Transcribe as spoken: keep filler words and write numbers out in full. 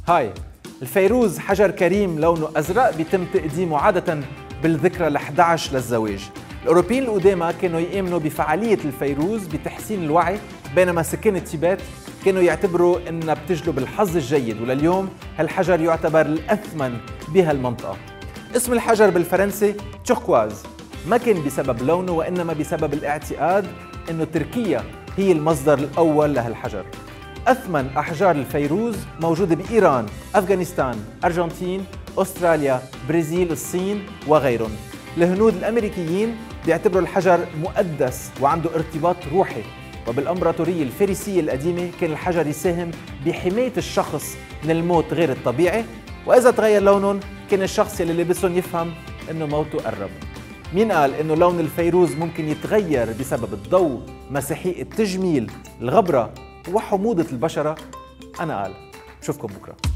هاي الفيروز حجر كريم لونه أزرق بيتم تقديمه عادة بالذكرى الأحد عشر للزواج. الأوروبيين القدامى كانوا يؤمنوا بفعالية الفيروز بتحسين الوعي، بينما سكان التيبت كانوا يعتبروا إنها بتجلب الحظ الجيد، ولليوم هالحجر يعتبر الأثمن بهالمنطقة. اسم الحجر بالفرنسي توركواز ما كان بسبب لونه، وإنما بسبب الاعتقاد إنه تركيا هي المصدر الأول لهالحجر. أثمن أحجار الفيروز موجودة بإيران، أفغانستان، أرجنتين، أستراليا، برازيل، الصين وغيرهم. الهنود الأمريكيين بيعتبروا الحجر مقدس وعنده ارتباط روحي، وبالأمبراطورية الفارسية القديمة كان الحجر يساهم بحماية الشخص من الموت غير الطبيعي، وإذا تغير لونهم كان الشخص اللي لبسهم يفهم إنه موته قرب. مين قال إنه لون الفيروز ممكن يتغير بسبب الضوء، مسيحية التجميل، الغبرة وحموضة البشرة؟ أنا قال. بشوفكم بكرة.